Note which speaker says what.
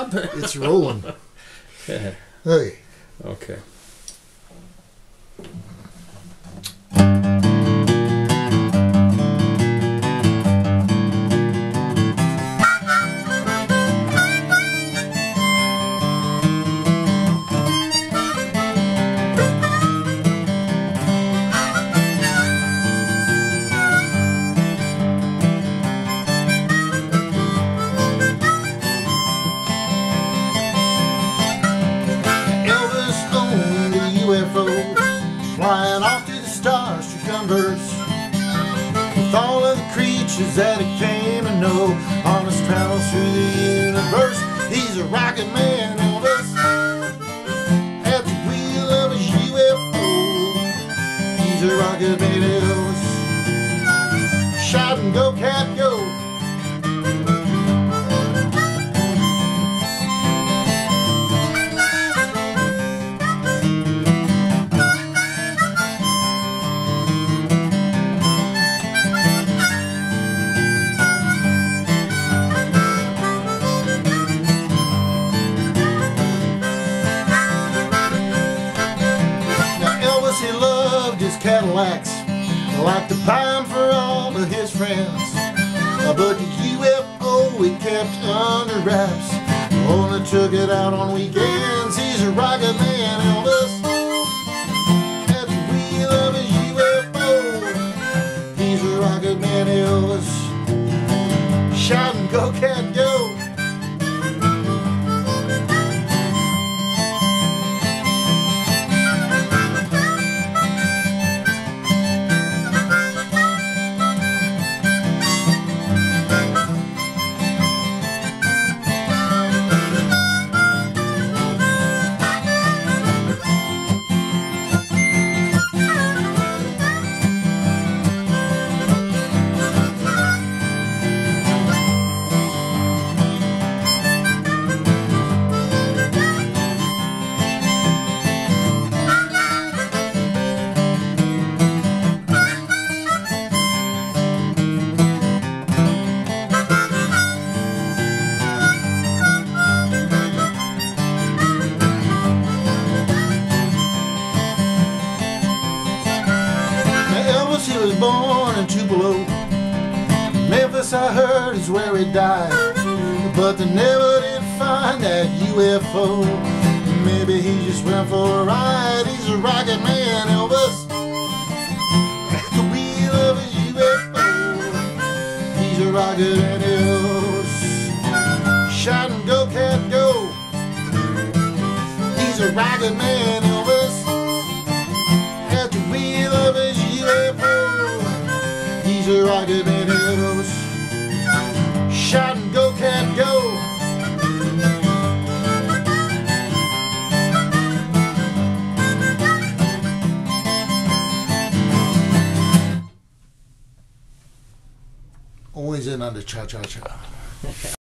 Speaker 1: up?
Speaker 2: It's rolling.
Speaker 1: Yeah.
Speaker 2: Hey.
Speaker 1: Okay.
Speaker 2: Flying off to the stars to converse with all of the creatures that he came to know on his travels through the universe. He's a rocket man, Elvis, at the wheel of his UFO. He's a rocket man, Elvis. Shout and go, cat, go. He loved his Cadillacs, like to buy them for all of his friends. But the UFO he kept under wraps, only took it out on weekends. He's a rocket man, Elvis, at the wheel of his UFO. He's a rocket man, Elvis. Shout and go, cat, go. He was born in Tupelo. Memphis, I heard, is where he died, but they never did find that UFO. Maybe he just went for a ride. He's a rocket man, Elvis, at the wheel of his UFO. He's a rocket man, Elvis. Shout and go, cat, go. He's a rocket man, Elvis, at the wheel of his UFO. He's a rocket man, Elvis. Shout and go, cat, go. Always in under cha-cha-cha.